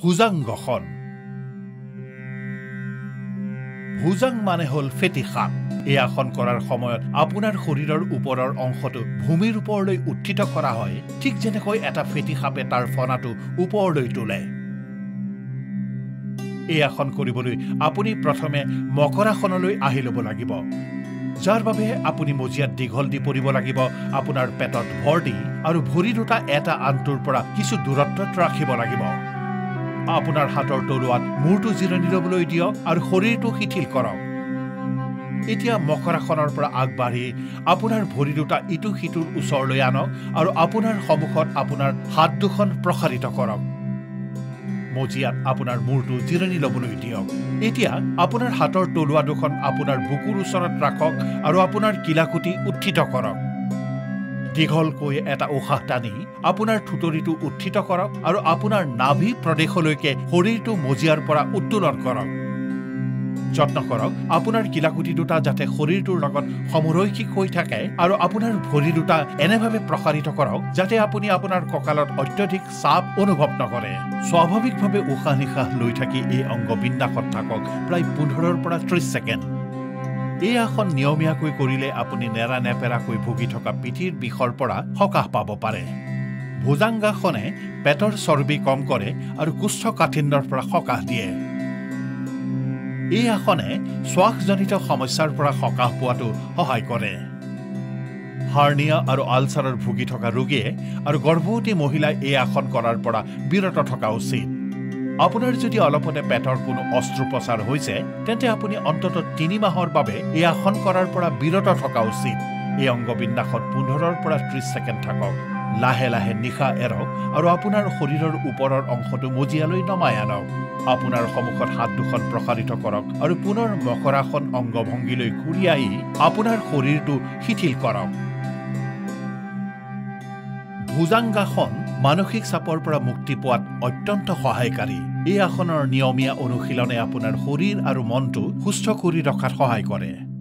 ভুজাংগাসন ভুজাং মানে হল ফেটি সাপ এই আসন কৰাৰ সময়ত আপোনাৰ শৰীৰৰ ওপৰৰ অংশটো ভূমিৰ ওপৰলৈ উত্থিত কৰা হয় ঠিক যেনেকৈ এটা ফেটি সাপে তাৰ ফনাটো ওপৰলৈ তোলে এই আসন কৰিবলৈ আপুনি প্ৰথমে মকৰাসনলৈ আহি ল'ব লাগিব যাৰ বাবে আপুনি মজিয়াত দীঘল দি পৰিব লাগিব আপোনাৰ পেটত ভৰ দি আৰু ভৰি দুটা এটা আনটোৰ পৰা কিছু দূৰত্বত ৰাখিব লাগিব আপোনাৰ হাতৰ তলুৱাত মূৰটো জিৰণি ল'বলৈ দিয়ক আৰু শৰীৰটো শিথিল কৰক এতিয়া মকৰাসনৰ পৰা আগবাঢ়ি আপোনাৰ ভৰি দুটা ইটো সিটোৰ ওচৰলৈ আনক আৰু আপোনাৰ সন্মুখত আপোনাৰ হাত দুখন প্ৰসাৰিত কৰক মজিয়াত আপোনাৰ মূৰটো জিৰণি ল'বলৈ দিয়ক এতিয়া আপোনাৰ হাতৰ তলুৱা দুখন আপোনাৰ বুকুৰ ওচৰত ৰাখক আৰু আপোনাৰ কিলাকুটি উত্থিত কৰক দীঘলকৈ এটা উশাহ টানি আপোনাৰ থুতৰিটো উত্থিত কৰক আৰু আপোনাৰ নাভি প্ৰদেশলৈকে শৰীৰটো মজিয়াৰ পৰা উত্তোলন কৰক যত্ন কৰক আপোনাৰ কিলাকুটি দুটা যাতে শৰীৰটোৰ লগত সমৰৈখিক হৈ থাকে আৰু আপোনাৰ ভৰি দুটা এনেভাৱে প্ৰসাৰিত কৰক যাতে আপুনি আপোনাৰ কঁকালত অত্যধিক চাপ অনুভৱ নকৰে স্বাভাৱিকভাৱে উশাহ নিশাহ লৈ থাকি এই অংগ বিন্যাসত থাকক প্ৰায় 15 পৰা 30 ছেকেণ্ড এই আসন নিয়মীয়াকৈ কৰিলে আপুনি নেৰা নেপেৰাকৈ ভুগি থকা পিঠিৰ বিষৰ পৰা সকাহ পাব পাৰে ভুজাংগাসনে পেটৰ চৰ্বি কম কৰে আৰু কোষ্ঠকাঠিন্যৰ পৰা সকাহ দিয়ে এই আসনে শ্বাসজনিত সমস্যাৰ পৰা সকাহ পোৱাটো সহায় কৰে হাৰ্নিয়া আৰু আলচাৰৰ ভুগি থকা ৰোগীয়ে আৰু গৰ্ভৱতী মহিলাই এই আসন কৰাৰ পৰা বিৰত থকা উচিত আপোনাৰ যদি অলপতে পেটৰ কোনো অস্ত্ৰোপচাৰ হৈছে তেন্তে আপুনি অন্তত 3 মাহৰ বাবে এই আসন কৰাৰ পৰা বিৰত থকা উচিত এই অংগ বিন্যাসত 15 পৰা 30 ছেকেণ্ড থাকক লাহে লাহে নিশা এৰক আৰু আপোনাৰ শৰীৰৰ ওপৰৰ অংশটো মজিয়ালৈ নমাই আনক আপোনাৰ সন্মুখত হাত দুখন প্ৰসাৰিত কৰক আৰু পুনৰ মকৰাসন অংগভংগীলৈ ঘূৰি আহি আপোনাৰ শৰীৰটো শিথিল কৰক ভুজাংগাসন মানসিক চাপৰ পৰা মুক্তি পোৱাত অত্যন্ত সহায়কাৰী এই আসনৰ নিয়মীয়া অনুশীলনে আপোনাৰ শৰীৰ আৰু মনটো সুস্থ কৰি ৰখাত সহায় কৰে